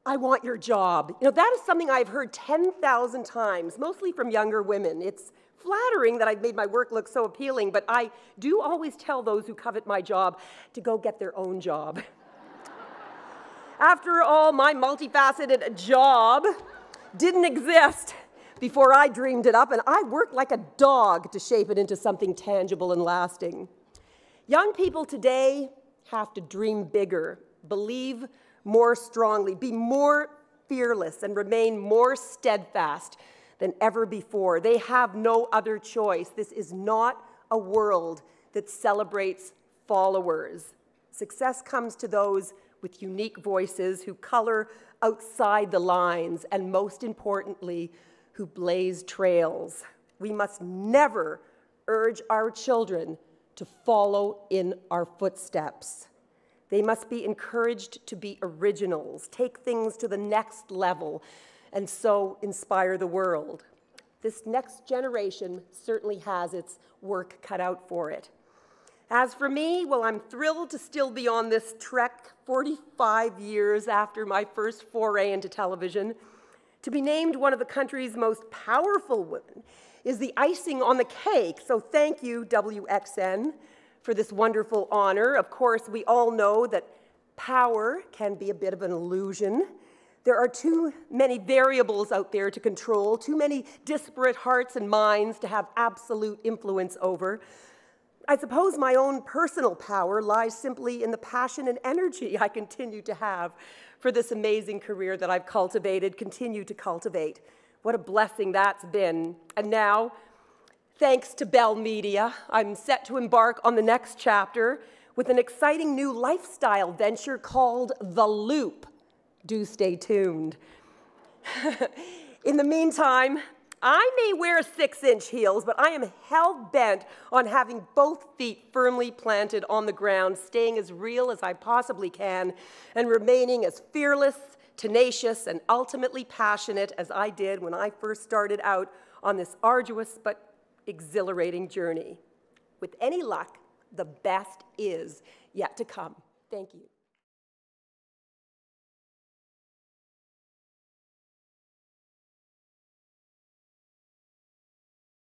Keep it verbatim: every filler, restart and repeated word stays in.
I want your job. You know, that is something I've heard ten thousand times, mostly from younger women. It's flattering that I've made my work look so appealing, but I do always tell those who covet my job to go get their own job. After all, my multifaceted job didn't exist before I dreamed it up, and I worked like a dog to shape it into something tangible and lasting. Young people today have to dream bigger, believe more strongly, be more fearless, and remain more steadfast than ever before. They have no other choice. This is not a world that celebrates followers. Success comes to those with unique voices who color outside the lines, and most importantly, who blaze trails. We must never urge our children to follow in our footsteps. They must be encouraged to be originals, take things to the next level, and so inspire the world. This next generation certainly has its work cut out for it. As for me, well, I'm thrilled to still be on this trek forty-five years after my first foray into television. To be named one of the country's most powerful women is the icing on the cake, so thank you, W X N, for this wonderful honor. Of course, we all know that power can be a bit of an illusion. There are too many variables out there to control, too many disparate hearts and minds to have absolute influence over. I suppose my own personal power lies simply in the passion and energy I continue to have for this amazing career that I've cultivated, continue to cultivate. What a blessing that's been. And now, thanks to Bell Media, I'm set to embark on the next chapter with an exciting new lifestyle venture called The Loop. Do stay tuned. In the meantime, I may wear six-inch heels, but I am hell-bent on having both feet firmly planted on the ground, staying as real as I possibly can, and remaining as fearless, tenacious, and ultimately passionate as I did when I first started out on this arduous but exhilarating journey. With any luck, the best is yet to come. Thank you.